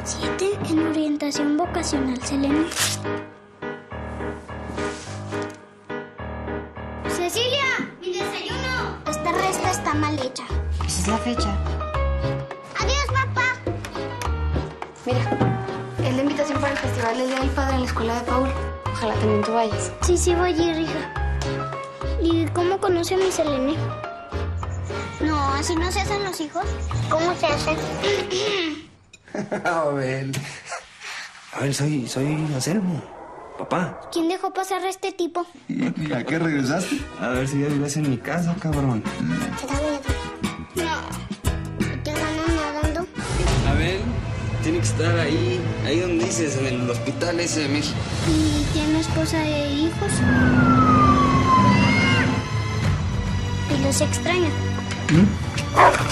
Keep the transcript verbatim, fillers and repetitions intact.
Siete en orientación vocacional, Selene. ¡Cecilia! ¡Mi desayuno! Esta resta está mal hecha. Esa es la fecha. ¡Adiós, papá! Mira, es la invitación para el Festival del Día del Padre en la escuela de Paul. Ojalá también tú vayas. Sí, sí voy a ir, hija. ¿Y cómo conoce a mi Selene? No, así no se hacen los hijos. ¿Cómo se hacen? Abel. Abel, soy, soy Anselmo. Papá. ¿Quién dejó pasar a este tipo? ¿Y a qué regresaste? A ver si ya vivías en mi casa, cabrón. ¿Te da miedo? No. ¿Te ganan nadando? Abel, tiene que estar ahí, ahí donde dices, en el hospital ese de México. ¿Y tiene esposa e hijos? ¿Y los extraña? ¿Mm?